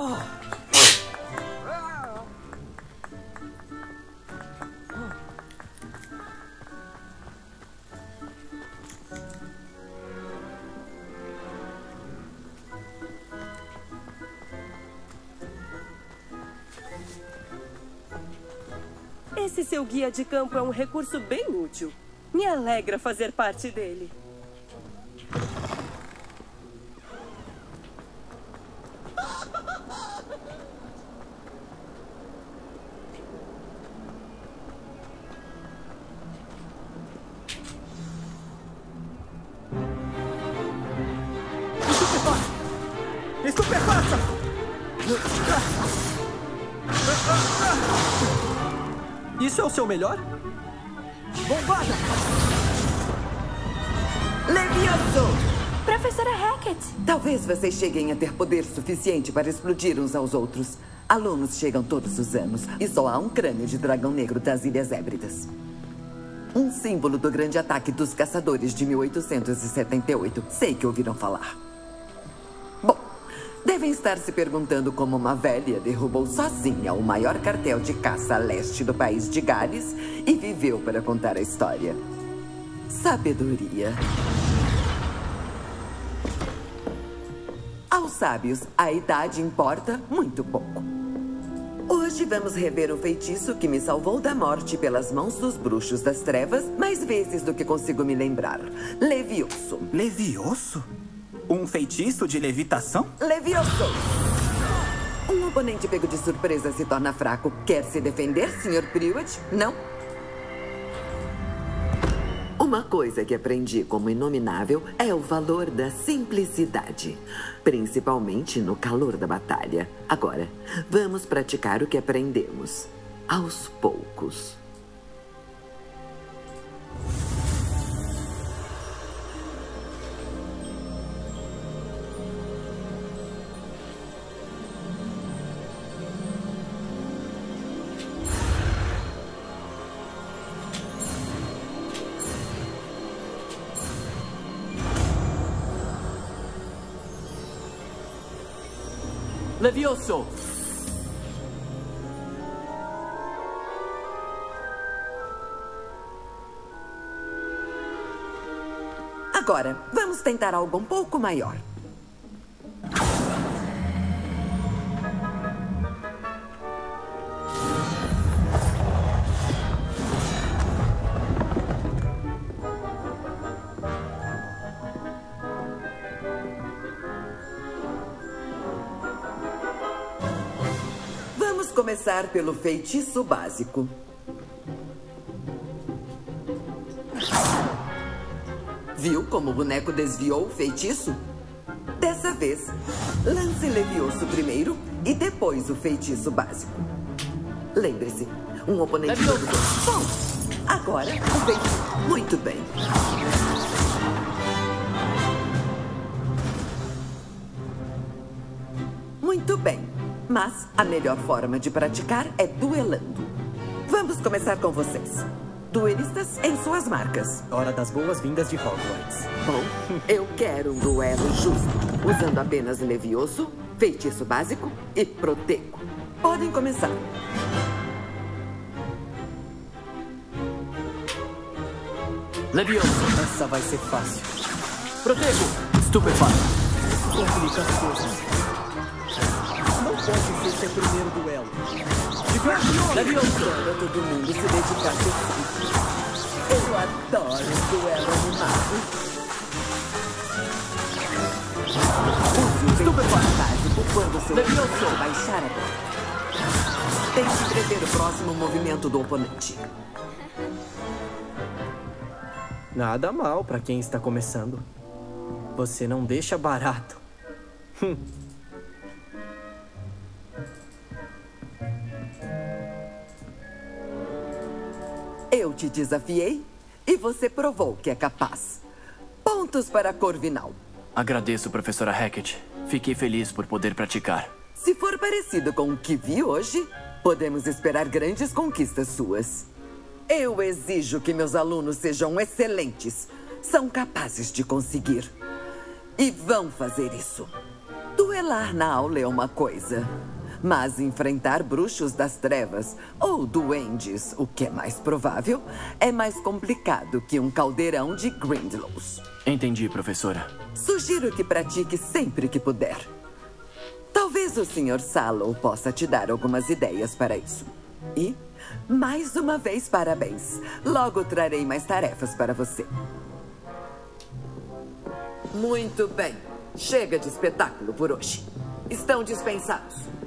Esse seu guia de campo é um recurso bem útil. Me alegra fazer parte dele. Estupefaça! Isso é o seu melhor? Bombada! Levioso! Professora Hackett! Talvez vocês cheguem a ter poder suficiente para explodir uns aos outros. Alunos chegam todos os anos e só há um crânio de dragão negro das Ilhas Hébridas. Um símbolo do grande ataque dos caçadores de 1878. Sei que ouviram falar. Bom, devem estar se perguntando como uma velha derrubou sozinha o maior cartel de caça a leste do país de Gales e viveu para contar a história. Sabedoria. Aos sábios, a idade importa muito pouco. Hoje vamos rever o feitiço que me salvou da morte pelas mãos dos bruxos das trevas mais vezes do que consigo me lembrar. Levioso. Levioso? Um feitiço de levitação? Levioso! Um oponente pego de surpresa se torna fraco. Quer se defender, Sr. Priwet? Não? Uma coisa que aprendi como inominável é o valor da simplicidade. Principalmente no calor da batalha. Agora, vamos praticar o que aprendemos. Aos poucos. Levioso! Agora, vamos tentar algo um pouco maior. Vamos começar pelo feitiço básico. Viu como o boneco desviou o feitiço? Dessa vez, lance Levioso primeiro e depois o feitiço básico. Lembre-se, um oponente... Bom, agora o feitiço... Muito bem. Muito bem. Mas a melhor forma de praticar é duelando. Vamos começar com vocês. Duelistas em suas marcas. Hora das boas-vindas de Hogwarts. Bom, eu quero um duelo justo, usando apenas Levioso, feitiço básico e Protego. Podem começar. Levioso! Essa vai ser fácil. Protego! Estupefato! Complica as coisas. Não pode ser seu primeiro duelo. Levioso! Para todo mundo se dedicar a Eu adoro duelo animado. Use o feitiço básico quando seu Levioso baixar a bola. Tente prever o próximo movimento do oponente. Nada mal pra quem está começando. Você não deixa barato. Eu te desafiei e você provou que é capaz. Pontos para Corvinal. Agradeço, professora Hackett. Fiquei feliz por poder praticar. Se for parecido com o que vi hoje, podemos esperar grandes conquistas suas. Eu exijo que meus alunos sejam excelentes. São capazes de conseguir. E vão fazer isso. Duelo Duelar na aula é uma coisa, mas enfrentar bruxos das trevas ou duendes, o que é mais provável, é mais complicado que um caldeirão de Grindlows. Entendi, professora. Sugiro que pratique sempre que puder. Talvez o Sr. Sallow possa te dar algumas ideias para isso. E, mais uma vez, parabéns. Logo trarei mais tarefas para você. Muito bem. Chega de espetáculo por hoje. Estão dispensados.